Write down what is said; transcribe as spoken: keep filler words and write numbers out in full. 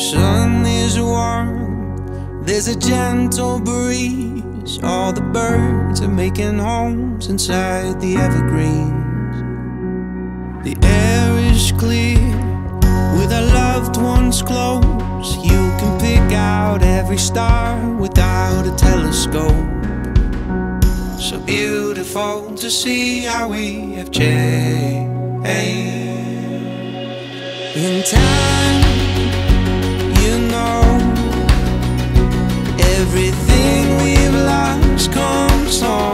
sun is warm, there's a gentle breeze. All the birds are making homes inside the evergreens. The air is clear, with our loved ones close. You can pick out every star without a telescope. So beautiful to see how we have changed. In time, you know, everything we've lost comes home.